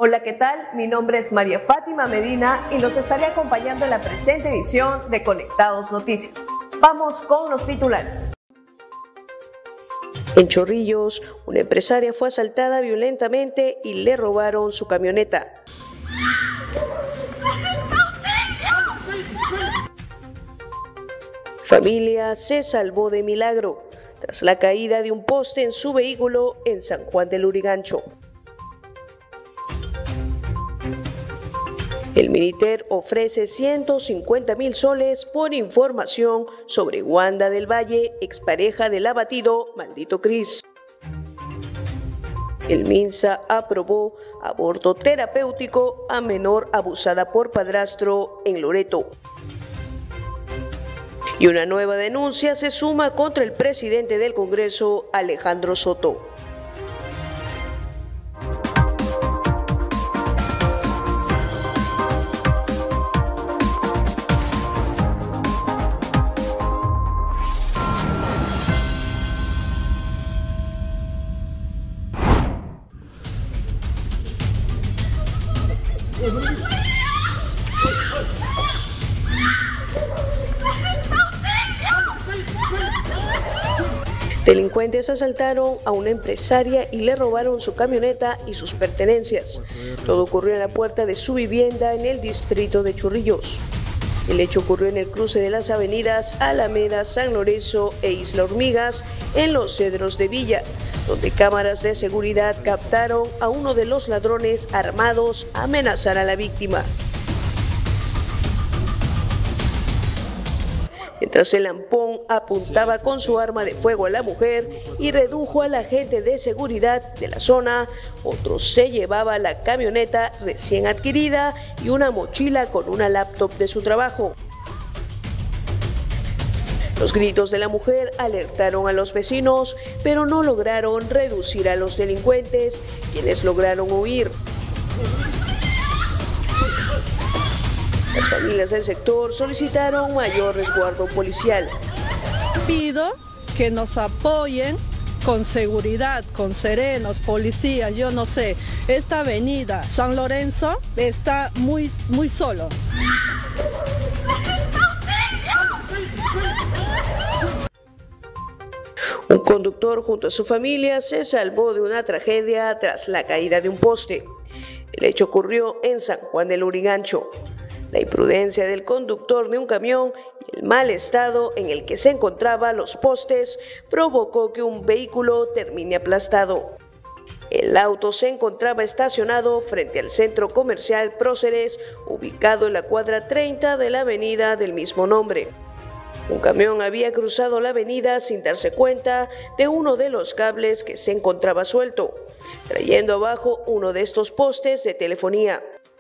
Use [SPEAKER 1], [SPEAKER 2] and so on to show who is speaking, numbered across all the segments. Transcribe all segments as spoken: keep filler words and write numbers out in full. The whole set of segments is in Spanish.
[SPEAKER 1] Hola, ¿qué tal? Mi nombre es María Fátima Medina y los estaré acompañando en la presente edición de Conectados Noticias. Vamos con los titulares.
[SPEAKER 2] En Chorrillos, una empresaria fue asaltada violentamente y le robaron su camioneta. Familia se salvó de milagro tras la caída de un poste en su vehículo en San Juan del Lurigancho. El Miniter ofrece ciento cincuenta mil soles por información sobre Wanda del Valle, expareja del abatido Maldito Cris. El MINSA aprobó aborto terapéutico a menor abusada por padrastro en Loreto. Y una nueva denuncia se suma contra el presidente del Congreso, Alejandro Soto. Delincuentes asaltaron a una empresaria y le robaron su camioneta y sus pertenencias. Todo ocurrió en la puerta de su vivienda en el distrito de Chorrillos. El hecho ocurrió en el cruce de las avenidas Alameda, San Lorenzo e Isla Hormigas, en Los Cedros de Villa, donde cámaras de seguridad captaron a uno de los ladrones armados amenazar a la víctima. Mientras el lampón apuntaba con su arma de fuego a la mujer y redujo al agente de seguridad de la zona, otro se llevaba la camioneta recién adquirida y una mochila con una laptop de su trabajo. Los gritos de la mujer alertaron a los vecinos, pero no lograron reducir a los delincuentes, quienes lograron huir. Las familias del sector solicitaron mayor resguardo policial.
[SPEAKER 3] Pido que nos apoyen con seguridad, con serenos, policías, yo no sé. Esta avenida San Lorenzo está muy, muy solo.
[SPEAKER 2] Un conductor junto a su familia se salvó de una tragedia tras la caída de un poste. El hecho ocurrió en San Juan del Lurigancho. La imprudencia del conductor de un camión y el mal estado en el que se encontraban los postes provocó que un vehículo termine aplastado. El auto se encontraba estacionado frente al centro comercial Próceres, ubicado en la cuadra treinta de la avenida del mismo nombre. Un camión había cruzado la avenida sin darse cuenta de uno de los cables que se encontraba suelto, trayendo abajo uno de estos postes de telefonía.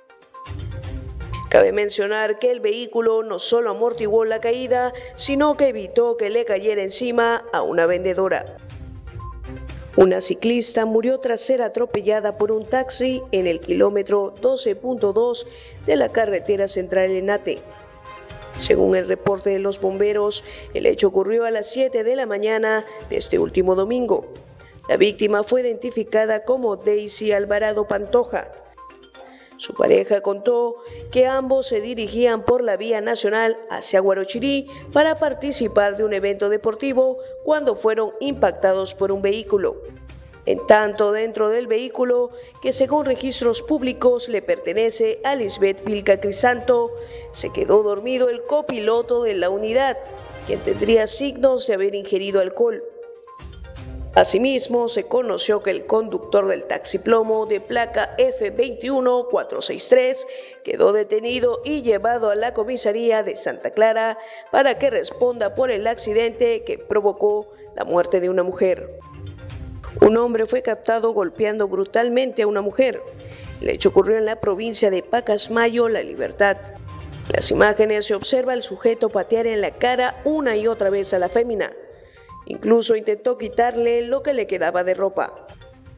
[SPEAKER 2] Cabe mencionar que el vehículo no solo amortiguó la caída, sino que evitó que le cayera encima a una vendedora. Una ciclista murió tras ser atropellada por un taxi en el kilómetro doce punto dos de la carretera central Enate. Según el reporte de los bomberos, el hecho ocurrió a las siete de la mañana de este último domingo. La víctima fue identificada como Daisy Alvarado Pantoja. Su pareja contó que ambos se dirigían por la vía nacional hacia Guarochirí para participar de un evento deportivo cuando fueron impactados por un vehículo. En tanto, dentro del vehículo, que según registros públicos le pertenece a Lisbeth Vilca Crisanto, se quedó dormido el copiloto de la unidad, quien tendría signos de haber ingerido alcohol. Asimismo, se conoció que el conductor del taxiplomo de placa F veintiuno cuatrocientos sesenta y tres quedó detenido y llevado a la comisaría de Santa Clara para que responda por el accidente que provocó la muerte de una mujer. Un hombre fue captado golpeando brutalmente a una mujer. El hecho ocurrió en la provincia de Pacasmayo, La Libertad. En las imágenes se observa al sujeto patear en la cara una y otra vez a la fémina. Incluso intentó quitarle lo que le quedaba de ropa.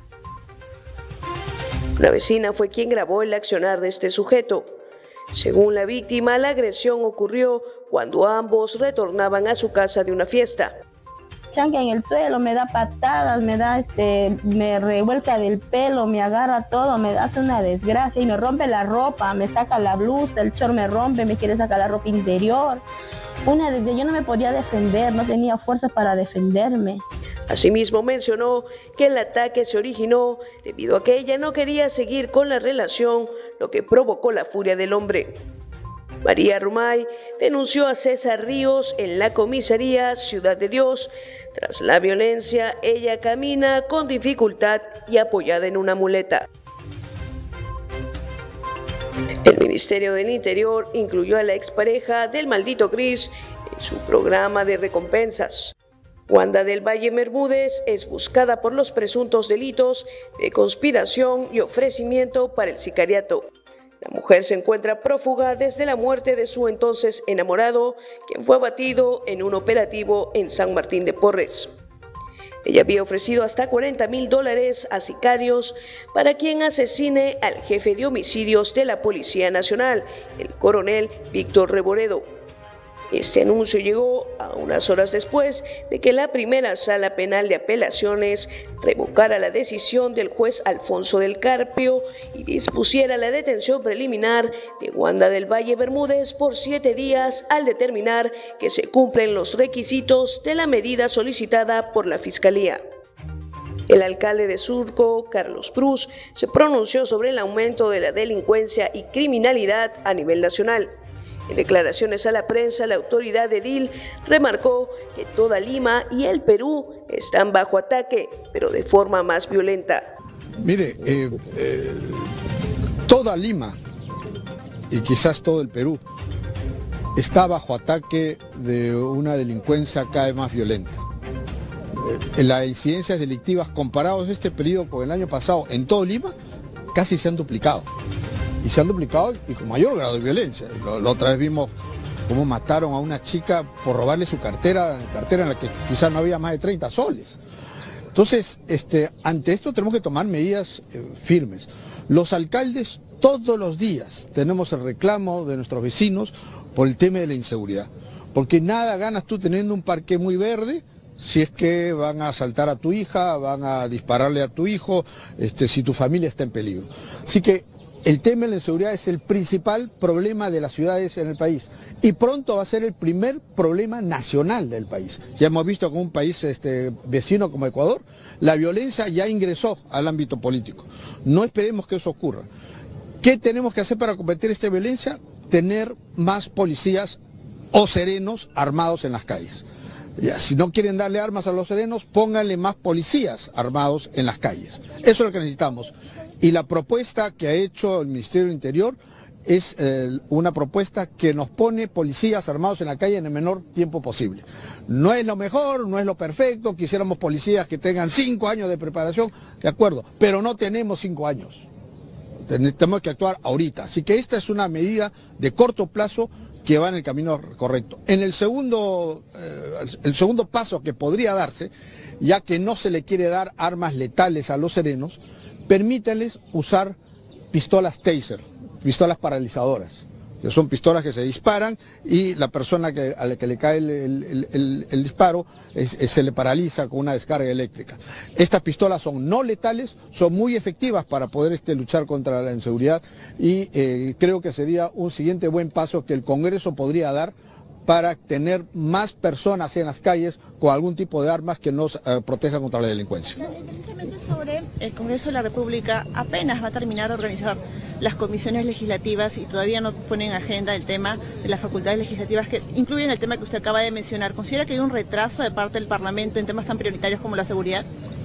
[SPEAKER 2] Una vecina fue quien grabó el accionar de este sujeto. Según la víctima, la agresión ocurrió cuando ambos retornaban a su casa de una fiesta.
[SPEAKER 4] chanca en el suelo, me da patadas, me da este, me revuelca del pelo, me agarra todo, me hace una desgracia y me rompe la ropa, me saca la blusa, el short me rompe, me quiere sacar la ropa interior. Una desde yo no me podía defender, no tenía fuerza para defenderme.
[SPEAKER 2] Asimismo mencionó que el ataque se originó debido a que ella no quería seguir con la relación, lo que provocó la furia del hombre. María Rumay denunció a César Ríos en la comisaría Ciudad de Dios. Tras la violencia, ella camina con dificultad y apoyada en una muleta. El Ministerio del Interior incluyó a la expareja del maldito Gris en su programa de recompensas. Wanda del Valle Bermúdez es buscada por los presuntos delitos de conspiración y ofrecimiento para el sicariato. La mujer se encuentra prófuga desde la muerte de su entonces enamorado, quien fue abatido en un operativo en San Martín de Porres. Ella había ofrecido hasta cuarenta mil dólares a sicarios para quien asesine al jefe de homicidios de la Policía Nacional, el coronel Víctor Reboredo. Este anuncio llegó a unas horas después de que la primera sala penal de apelaciones revocara la decisión del juez Alfonso del Carpio y dispusiera la detención preliminar de Wanda del Valle Bermúdez por siete días al determinar que se cumplen los requisitos de la medida solicitada por la Fiscalía. El alcalde de Surco, Carlos Prus, se pronunció sobre el aumento de la delincuencia y criminalidad a nivel nacional. En declaraciones a la prensa, la autoridad edil remarcó que toda Lima y el Perú están bajo ataque, pero de forma más violenta.
[SPEAKER 5] Mire, eh, eh, toda Lima y quizás todo el Perú está bajo ataque de una delincuencia cada vez más violenta. Eh, las incidencias delictivas comparados este periodo con el año pasado en todo Lima casi se han duplicado. Y se han duplicado y con mayor grado de violencia. La otra vez vimos cómo mataron a una chica por robarle su cartera, cartera en la que quizás no había más de treinta soles. Entonces, este, ante esto tenemos que tomar medidas eh, firmes. Los alcaldes todos los días tenemos el reclamo de nuestros vecinos por el tema de la inseguridad. Porque nada ganas tú teniendo un parque muy verde si es que van a asaltar a tu hija, van a dispararle a tu hijo, este, si tu familia está en peligro. Así que el tema de la inseguridad es el principal problema de las ciudades en el país y pronto va a ser el primer problema nacional del país. Ya hemos visto que un país este, vecino como Ecuador, la violencia ya ingresó al ámbito político. No esperemos que eso ocurra. ¿Qué tenemos que hacer para combatir esta violencia? Tener más policías o serenos armados en las calles. Ya, si no quieren darle armas a los serenos, pónganle más policías armados en las calles. Eso es lo que necesitamos. Y la propuesta que ha hecho el Ministerio del Interior es eh, una propuesta que nos pone policías armados en la calle en el menor tiempo posible. No es lo mejor, no es lo perfecto, quisiéramos policías que tengan cinco años de preparación, de acuerdo, pero no tenemos cinco años. Tenemos que actuar ahorita. Así que esta es una medida de corto plazo que va en el camino correcto. En el segundo, eh, el segundo paso que podría darse, ya que no se le quiere dar armas letales a los serenos, permítanles usar pistolas taser, pistolas paralizadoras, que son pistolas que se disparan y la persona que, a la que le cae el, el, el, el disparo es, es, se le paraliza con una descarga eléctrica. Estas pistolas son no letales, son muy efectivas para poder este, luchar contra la inseguridad y eh, creo que sería un siguiente buen paso que el Congreso podría dar para tener más personas en las calles con algún tipo de armas que nos eh, protejan contra la delincuencia.
[SPEAKER 6] No, precisamente sobre el Congreso de la República, apenas va a terminar de organizar las comisiones legislativas y todavía no ponen en agenda el tema de las facultades legislativas que incluyen el tema que usted acaba de mencionar. ¿Considera que hay un retraso de parte del Parlamento en temas tan prioritarios como la seguridad?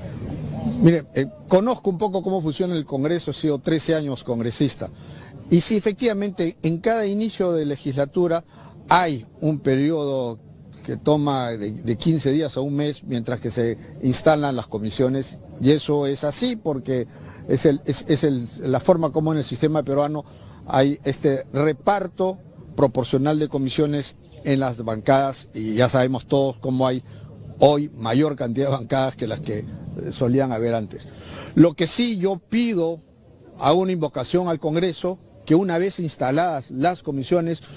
[SPEAKER 5] Mire, eh, conozco un poco cómo funciona el Congreso, he sido trece años congresista, y sí, efectivamente, en cada inicio de legislatura hay un periodo que toma de, de quince días a un mes mientras que se instalan las comisiones y eso es así porque es, el, es, es el, la forma como en el sistema peruano hay este reparto proporcional de comisiones en las bancadas y ya sabemos todos cómo hay hoy mayor cantidad de bancadas que las que solían haber antes. Lo que sí yo pido, hago una invocación al Congreso, que una vez instaladas las comisiones,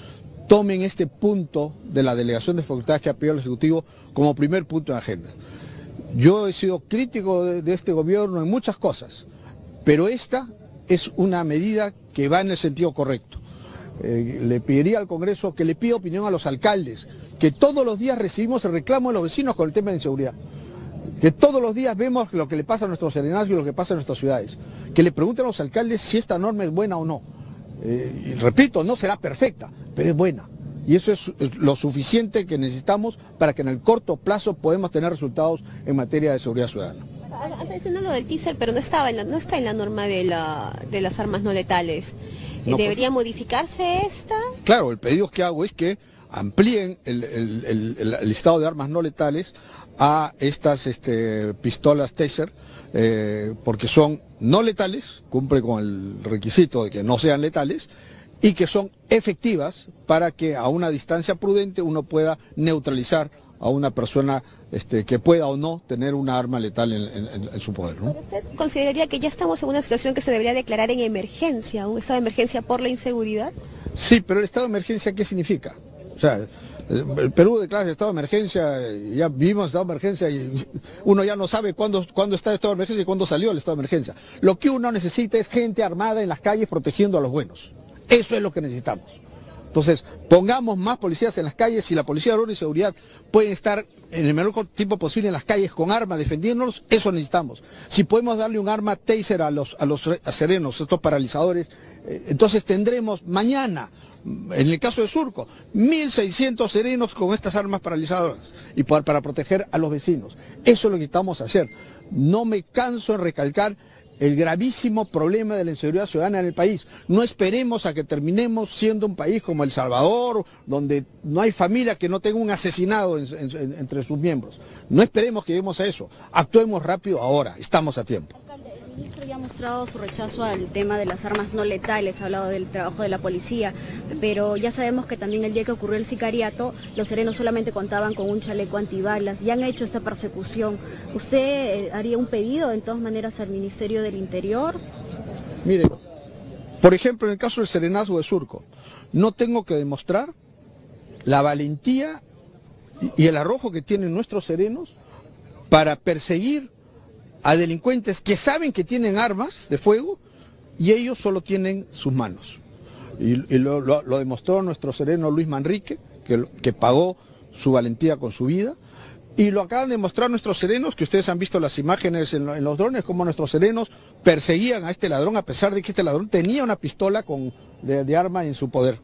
[SPEAKER 5] tomen este punto de la delegación de facultades que ha pedido el Ejecutivo como primer punto de agenda. Yo he sido crítico de, de este gobierno en muchas cosas, pero esta es una medida que va en el sentido correcto. Eh, le pediría al Congreso que le pida opinión a los alcaldes, que todos los días recibimos el reclamo de los vecinos con el tema de inseguridad, que todos los días vemos lo que le pasa a nuestros serenazgos y lo que pasa en nuestras ciudades, que le pregunten a los alcaldes si esta norma es buena o no. Eh, y repito, no será perfecta, pero es buena. Y eso es lo suficiente que necesitamos para que en el corto plazo podamos tener resultados en materia de seguridad ciudadana.
[SPEAKER 7] Han mencionado lo del teaser, pero no estaba en la, no está en la norma de, la, de las armas no letales.
[SPEAKER 5] No,
[SPEAKER 7] ¿Debería
[SPEAKER 5] pues,
[SPEAKER 7] modificarse esta?
[SPEAKER 5] Claro, el pedido que hago es que amplíen el, el, el, el listado de armas no letales a estas este, pistolas taser, eh, porque son no letales, cumple con el requisito de que no sean letales, y que son efectivas para que a una distancia prudente uno pueda neutralizar a una persona este, que pueda o no tener una arma letal en, en, en su poder, ¿no?
[SPEAKER 7] ¿Pero usted consideraría que ya estamos en una situación que se debería declarar en emergencia, un estado de emergencia por la inseguridad?
[SPEAKER 5] Sí, pero el estado de emergencia, ¿qué significa? O sea, el Perú declara el estado de emergencia, ya vivimos en estado de emergencia y uno ya no sabe cuándo, cuándo está el estado de emergencia y cuándo salió el estado de emergencia. Lo que uno necesita es gente armada en las calles protegiendo a los buenos. Eso es lo que necesitamos. Entonces, pongamos más policías en las calles. Si la Policía de Orden y Seguridad puede estar en el menor tiempo posible en las calles con armas defendiéndonos, eso necesitamos. Si podemos darle un arma taser a los, a los a serenos, estos paralizadores, eh, entonces tendremos mañana, en el caso de Surco, mil seiscientos serenos con estas armas paralizadoras y para, para proteger a los vecinos. Eso es lo que necesitamos hacer. No me canso de recalcar el gravísimo problema de la inseguridad ciudadana en el país. No esperemos a que terminemos siendo un país como El Salvador, donde no hay familia que no tenga un asesinado en, en, en, entre sus miembros. No esperemos que lleguemos a eso. Actuemos rápido ahora, estamos a tiempo.
[SPEAKER 8] Alcalde, el ministro ya ha mostrado su rechazo al tema de las armas no letales, ha hablado del trabajo de la policía, pero ya sabemos que también el día que ocurrió el sicariato, los serenos solamente contaban con un chaleco antibalas y han hecho esta persecución. ¿Usted haría un pedido de todas maneras al Ministerio del Interior?
[SPEAKER 5] Mire, por ejemplo, en el caso del serenazgo de Surco, no tengo que demostrar la valentía y el arrojo que tienen nuestros serenos para perseguir a delincuentes que saben que tienen armas de fuego y ellos solo tienen sus manos. Y, y lo, lo, lo demostró nuestro sereno Luis Manrique, que, que pagó su valentía con su vida, y lo acaban de mostrar nuestros serenos, que ustedes han visto las imágenes en, en los drones, como nuestros serenos perseguían a este ladrón, a pesar de que este ladrón tenía una pistola con, de, de arma en su poder.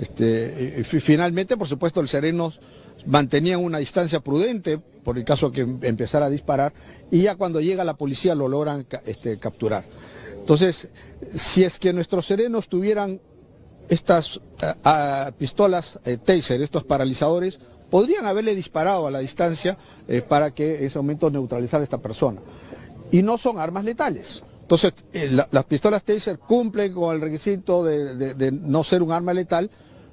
[SPEAKER 5] Este, y, y finalmente, por supuesto, los serenos mantenían una distancia prudente, por el caso que empezara a disparar, y ya cuando llega la policía lo logran este, capturar. Entonces, si es que nuestros serenos tuvieran estas a, a, pistolas eh, taser, estos paralizadores, podrían haberle disparado a la distancia eh, para que en ese momento neutralizar a esta persona. Y no son armas letales. Entonces, eh, la, las pistolas taser cumplen con el requisito de, de, de no ser un arma letal,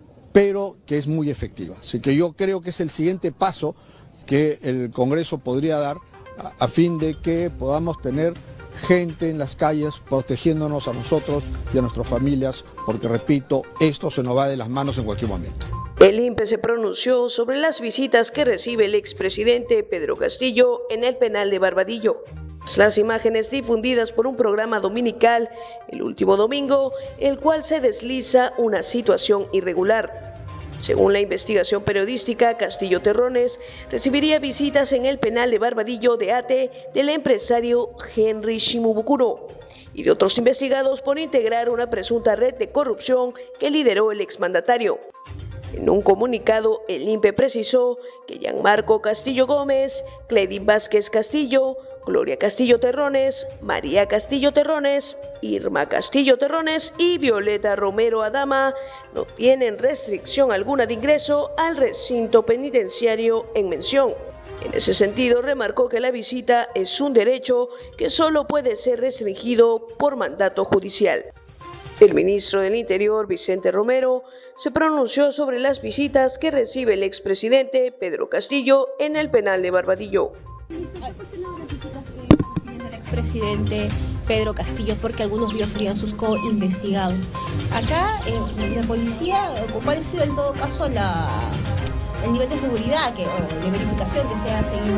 [SPEAKER 5] pero que es muy efectiva. Así que yo creo que es el siguiente paso que el Congreso podría dar a, a fin de que podamos tener gente en las calles protegiéndonos a nosotros y a nuestras familias, porque repito, esto se nos va de las manos en cualquier momento.
[SPEAKER 2] El I N P E se pronunció sobre las visitas que recibe el expresidente Pedro Castillo en el penal de Barbadillo. Las imágenes difundidas por un programa dominical el último domingo, el cual se desliza una situación irregular. Según la investigación periodística, Castillo Terrones recibiría visitas en el penal de Barbadillo de Ate del empresario Henry Shimabukuro y de otros investigados por integrar una presunta red de corrupción que lideró el exmandatario. En un comunicado, el I N P E precisó que Gianmarco Castillo Gómez, Cledin Vázquez Castillo, Gloria Castillo Terrones, María Castillo Terrones, Irma Castillo Terrones y Violeta Romero Adama no tienen restricción alguna de ingreso al recinto penitenciario en mención. En ese sentido, remarcó que la visita es un derecho que solo puede ser restringido por mandato judicial. El ministro del Interior, Vicente Romero, se pronunció sobre las visitas que recibe el expresidente Pedro Castillo en el penal de Barbadillo.
[SPEAKER 8] Ministro, ¿qué ha cuestionado las visitas que recibe el expresidente Pedro Castillo, porque algunos de ellos serían sus co-investigados. Acá, eh, la policía, ¿cuál ha sido en todo caso la, el nivel de seguridad que, o de verificación que se ha seguido?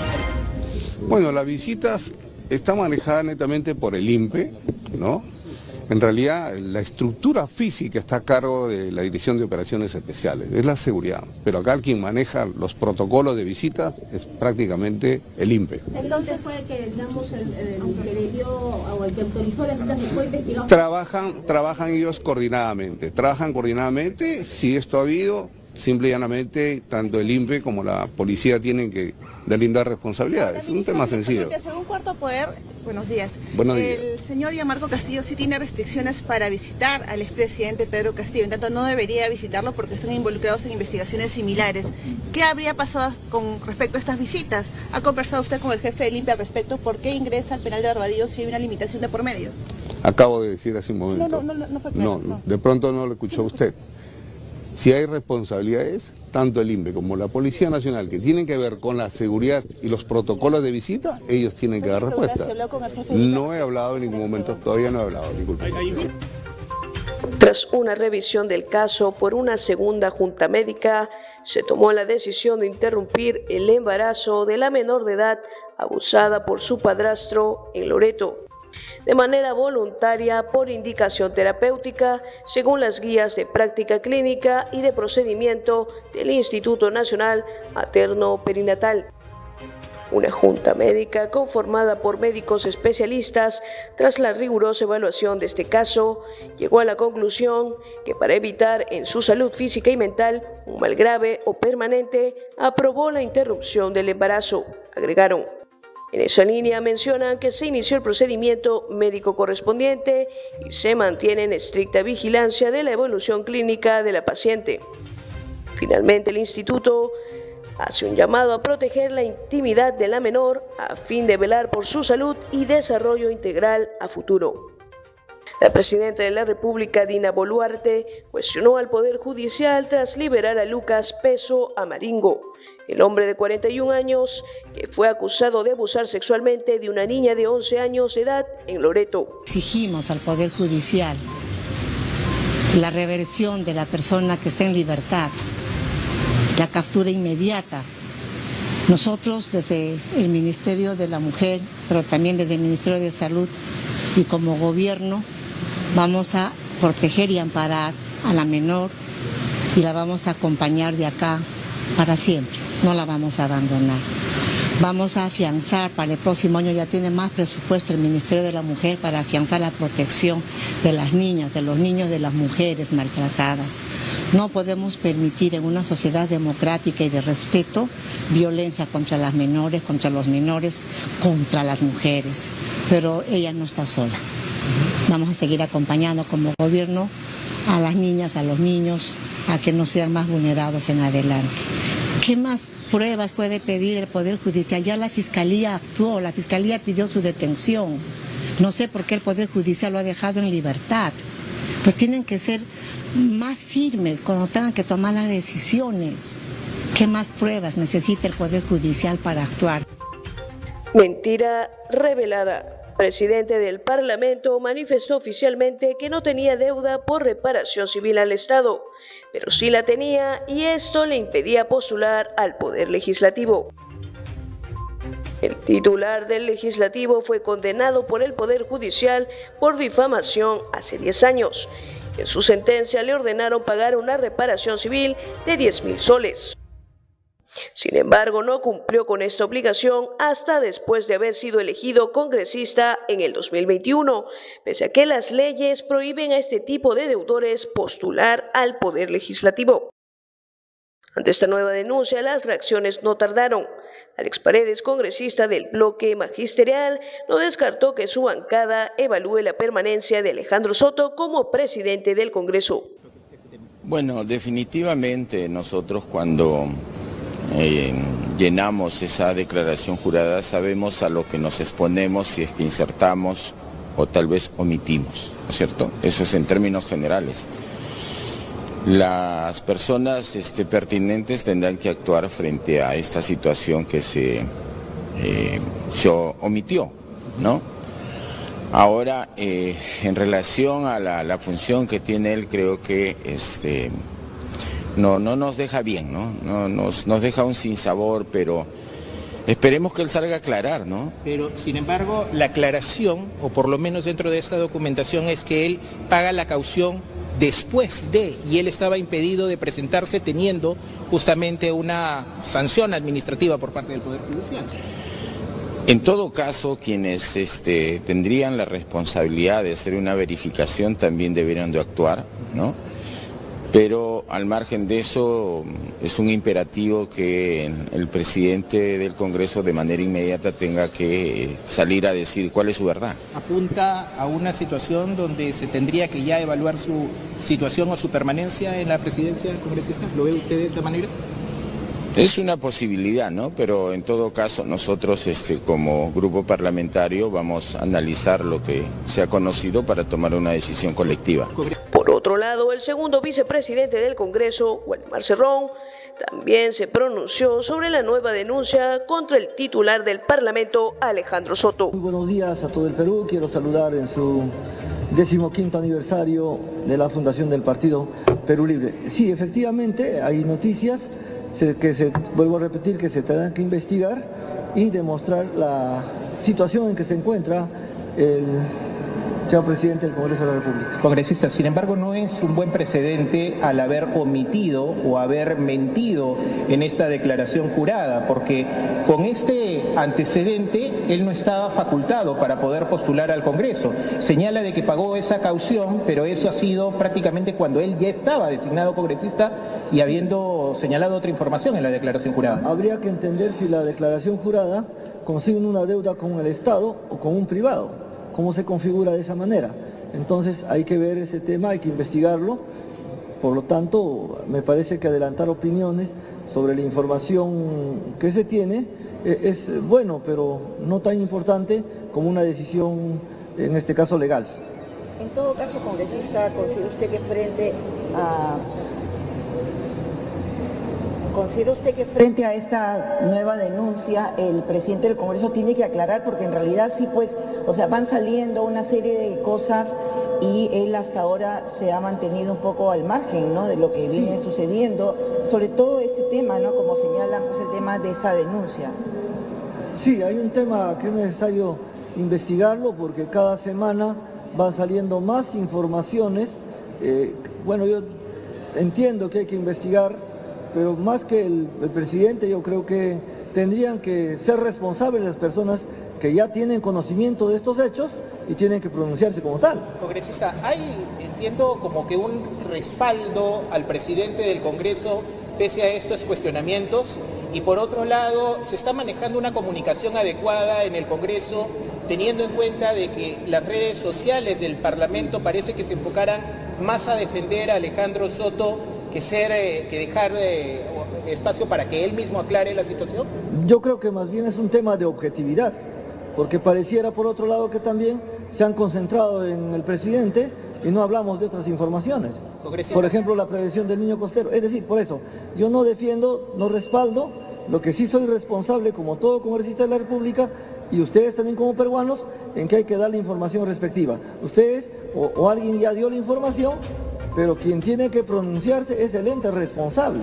[SPEAKER 9] Bueno, las visitas están manejadas netamente por el I N P E, ¿no? En realidad, la estructura física está a cargo de la Dirección de Operaciones Especiales, es la seguridad. Pero acá quien maneja los protocolos de visita es prácticamente el I N P E.
[SPEAKER 8] Entonces fue que, digamos, el, el que debió o el que autorizó las visitas fue investigado.
[SPEAKER 9] Trabajan, trabajan ellos coordinadamente, trabajan coordinadamente, si esto ha habido, simple y llanamente, tanto el I N P E como la policía tienen que delindar responsabilidades. Es un tema sencillo.
[SPEAKER 6] Según Cuarto Poder, buenos días.
[SPEAKER 9] Buenos días.
[SPEAKER 6] El señor Gianmarco Castillo sí tiene restricciones para visitar al expresidente Pedro Castillo, en tanto no debería visitarlo porque están involucrados en investigaciones similares. ¿Qué habría pasado con respecto a estas visitas? ¿Ha conversado usted con el jefe del I N P E al respecto? ¿Por qué ingresa al penal de Barbadillo si hay una limitación de por medio?
[SPEAKER 9] Acabo de decir hace un momento.
[SPEAKER 6] No, no, no, no fue claro.
[SPEAKER 9] No, no, de pronto no lo escuchó usted. Si hay responsabilidades, tanto el I N P E como la Policía Nacional, que tienen que ver con la seguridad y los protocolos de visita, ellos tienen que dar respuesta. No he hablado en ningún momento, todavía no he hablado, disculpe.
[SPEAKER 2] Tras una revisión del caso por una segunda junta médica, se tomó la decisión de interrumpir el embarazo de la menor de edad abusada por su padrastro en Loreto, de manera voluntaria por indicación terapéutica, según las guías de práctica clínica y de procedimiento del Instituto Nacional Materno Perinatal. Una junta médica conformada por médicos especialistas, tras la rigurosa evaluación de este caso, llegó a la conclusión que para evitar en su salud física y mental un mal grave o permanente, aprobó la interrupción del embarazo, agregaron. En esa línea mencionan que se inició el procedimiento médico correspondiente y se mantiene en estricta vigilancia de la evolución clínica de la paciente. Finalmente, el instituto hace un llamado a proteger la intimidad de la menor a fin de velar por su salud y desarrollo integral a futuro. La presidenta de la República, Dina Boluarte, cuestionó al Poder Judicial tras liberar a Lucas Peso Amaringo, el hombre de cuarenta y un años que fue acusado de abusar sexualmente de una niña de once años de edad en Loreto.
[SPEAKER 10] Exigimos al Poder Judicial la reversión de la persona que está en libertad, la captura inmediata. Nosotros desde el Ministerio de la Mujer, pero también desde el Ministerio de Salud y como gobierno, vamos a proteger y amparar a la menor y la vamos a acompañar de acá para siempre, no la vamos a abandonar. Vamos a afianzar, para el próximo año ya tiene más presupuesto el Ministerio de la Mujer para afianzar la protección de las niñas, de los niños, de las mujeres maltratadas. No podemos permitir en una sociedad democrática y de respeto violencia contra las menores, contra los menores, contra las mujeres, pero ella no está sola. Vamos a seguir acompañando como gobierno a las niñas, a los niños, a que no sean más vulnerados en adelante. ¿Qué más pruebas puede pedir el Poder Judicial? Ya la Fiscalía actuó, la Fiscalía pidió su detención. No sé por qué el Poder Judicial lo ha dejado en libertad. Pues tienen que ser más firmes cuando tengan que tomar las decisiones. ¿Qué más pruebas necesita el Poder Judicial para actuar?
[SPEAKER 2] Mentira revelada. Presidente del Parlamento manifestó oficialmente que no tenía deuda por reparación civil al Estado, pero sí la tenía y esto le impedía postular al Poder Legislativo. El titular del Legislativo fue condenado por el Poder Judicial por difamación hace diez años. En su sentencia le ordenaron pagar una reparación civil de diez mil soles. Sin embargo, no cumplió con esta obligación hasta después de haber sido elegido congresista en el dos mil veintiuno, pese a que las leyes prohíben a este tipo de deudores postular al Poder Legislativo. Ante esta nueva denuncia, las reacciones no tardaron. Alex Paredes, congresista del bloque magisterial, no descartó que su bancada evalúe la permanencia de Alejandro Soto como presidente del Congreso.
[SPEAKER 11] Bueno, definitivamente nosotros cuando Eh, llenamos esa declaración jurada, sabemos a lo que nos exponemos si es que insertamos o tal vez omitimos, ¿no es cierto? Eso es en términos generales. Las personas este, pertinentes tendrán que actuar frente a esta situación que se, eh, se omitió, ¿no? Ahora, eh, en relación a la, la función que tiene él, creo que este, no, no nos deja bien, ¿no? No, nos, nos deja un sinsabor, pero esperemos que él salga a aclarar, ¿no?
[SPEAKER 12] Pero, sin embargo, la aclaración, o por lo menos dentro de esta documentación, es que él paga la caución después de, y él estaba impedido de presentarse teniendo justamente una sanción administrativa por parte del Poder Judicial.
[SPEAKER 11] En todo caso, quienes este, tendrían la responsabilidad de hacer una verificación también deberían de actuar, ¿no? Pero al margen de eso, es un imperativo que el presidente del Congreso de manera inmediata tenga que salir a decir cuál es su verdad.
[SPEAKER 12] ¿Apunta a una situación donde se tendría que ya evaluar su situación o su permanencia en la presidencia congresista? ¿Lo ve usted de esta manera?
[SPEAKER 11] Es una posibilidad, ¿no? Pero en todo caso nosotros este, como grupo parlamentario vamos a analizar lo que se ha conocido para tomar una decisión colectiva.
[SPEAKER 2] Por otro lado, el segundo vicepresidente del Congreso, Waldemar Cerrón, también se pronunció sobre la nueva denuncia contra el titular del Parlamento, Alejandro Soto.
[SPEAKER 13] Muy buenos días a todo el Perú. Quiero saludar en su decimoquinto aniversario de la fundación del Partido Perú Libre. Sí, efectivamente, hay noticias que se, vuelvo a repetir, que se tendrán que investigar y demostrar la situación en que se encuentra el señor presidente del Congreso de la República.
[SPEAKER 12] Congresista, sin embargo, no es un buen precedente al haber omitido o haber mentido en esta declaración jurada, porque con este antecedente él no estaba facultado para poder postular al Congreso. Señala de que pagó esa caución, pero eso ha sido prácticamente cuando él ya estaba designado congresista y habiendo señalado otra información en la declaración jurada.
[SPEAKER 13] Habría que entender si la declaración jurada consigue una deuda con el Estado o con un privado. ¿Cómo se configura de esa manera? Entonces hay que ver ese tema, hay que investigarlo. Por lo tanto, me parece que adelantar opiniones sobre la información que se tiene es bueno, pero no tan importante como una decisión, en este caso, legal.
[SPEAKER 14] En todo caso, congresista, ¿considera usted que frente a... ¿Considera usted que frente a esta nueva denuncia el presidente del Congreso tiene que aclarar? Porque en realidad sí, pues, o sea, van saliendo una serie de cosas y él hasta ahora se ha mantenido un poco al margen, ¿no?, de lo que sí viene sucediendo, sobre todo este tema, ¿no?, como señalan, pues el tema de esa denuncia.
[SPEAKER 13] Sí, hay un tema que es necesario investigarlo porque cada semana van saliendo más informaciones. Eh, bueno, yo entiendo que hay que investigar, pero más que el, el presidente, yo creo que tendrían que ser responsables las personas que ya tienen conocimiento de estos hechos y tienen que pronunciarse como tal.
[SPEAKER 12] Congresista, hay, entiendo, como que un respaldo al presidente del Congreso pese a estos cuestionamientos, y por otro lado se está manejando una comunicación adecuada en el Congreso, teniendo en cuenta de que las redes sociales del Parlamento parece que se enfocaran más a defender a Alejandro Soto que ser eh, que dejar eh, espacio para que él mismo aclare la situación?
[SPEAKER 13] Yo creo que más bien es un tema de objetividad, porque pareciera por otro lado que también se han concentrado en el presidente y no hablamos de otras informaciones. Por ejemplo, la prevención del niño costero. Es decir, por eso, yo no defiendo, no respaldo, lo que sí soy responsable como todo congresista de la República y ustedes también como peruanos, en que hay que dar la información respectiva. Ustedes o, o alguien ya dio la información, pero quien tiene que pronunciarse es el ente responsable.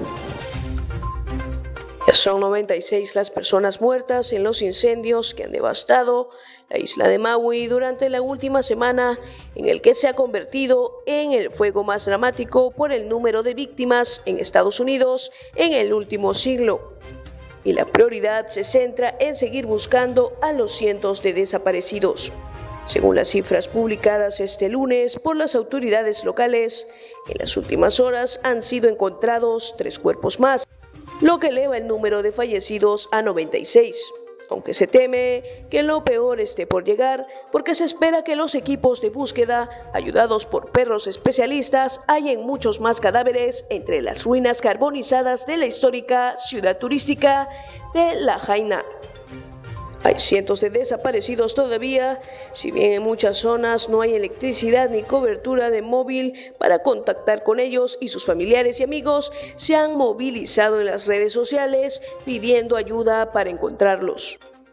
[SPEAKER 2] Son noventa y seis las personas muertas en los incendios que han devastado la isla de Maui durante la última semana, en el que se ha convertido en el fuego más dramático por el número de víctimas en Estados Unidos en el último siglo. Y la prioridad se centra en seguir buscando a los cientos de desaparecidos. Según las cifras publicadas este lunes por las autoridades locales, en las últimas horas han sido encontrados tres cuerpos más, lo que eleva el número de fallecidos a noventa y seis, aunque se teme que lo peor esté por llegar, porque se espera que los equipos de búsqueda, ayudados por perros especialistas, hallen muchos más cadáveres entre las ruinas carbonizadas de la histórica ciudad turística de Lahaina. Hay cientos de desaparecidos todavía, si bien en muchas zonas no hay electricidad ni cobertura de móvil para contactar con ellos, y sus familiares y amigos se han movilizado en las redes sociales pidiendo ayuda para encontrarlos.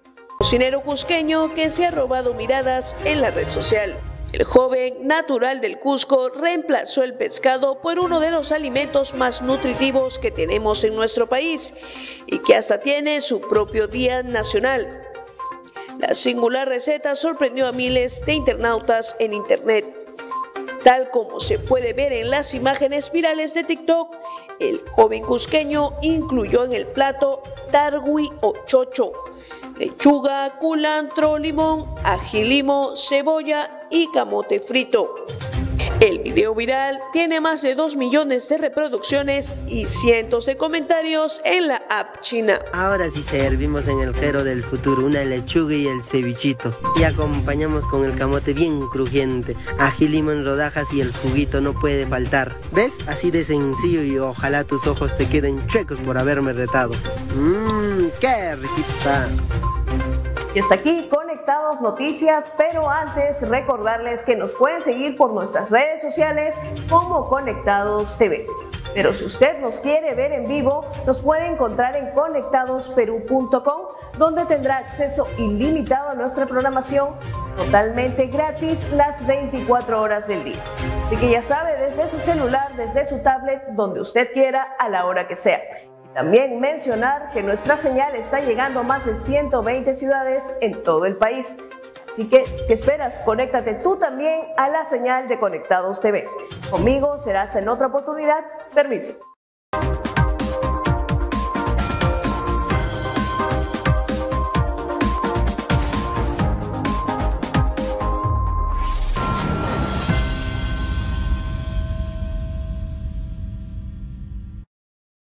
[SPEAKER 2] Cocinero cusqueño que se ha robado miradas en la red social. El joven natural del Cusco reemplazó el pescado por uno de los alimentos más nutritivos que tenemos en nuestro país y que hasta tiene su propio día nacional. La singular receta sorprendió a miles de internautas en internet. Tal como se puede ver en las imágenes virales de TikTok, el joven cusqueño incluyó en el plato targui o chocho, lechuga, culantro, limón, ají limo, cebolla y camote frito. El video viral tiene más de dos millones de reproducciones y cientos de comentarios en la app china.
[SPEAKER 15] Ahora sí servimos en el Jero del futuro una lechuga y el cevichito. Y acompañamos con el camote bien crujiente, ají limo en rodajas y el juguito no puede faltar. ¿Ves? Así de sencillo y ojalá tus ojos te queden chuecos por haberme retado. Mmm, qué riquito está.
[SPEAKER 1] Y hasta aquí Conectados Noticias, pero antes recordarles que nos pueden seguir por nuestras redes sociales como Conectados T V. Pero si usted nos quiere ver en vivo, nos puede encontrar en conectados perú punto com, donde tendrá acceso ilimitado a nuestra programación totalmente gratis las veinticuatro horas del día. Así que ya sabe, desde su celular, desde su tablet, donde usted quiera, a la hora que sea. También mencionar que nuestra señal está llegando a más de ciento veinte ciudades en todo el país. Así que, ¿qué esperas? Conéctate tú también a la señal de Conectados T V. Conmigo será hasta en otra oportunidad. Permiso.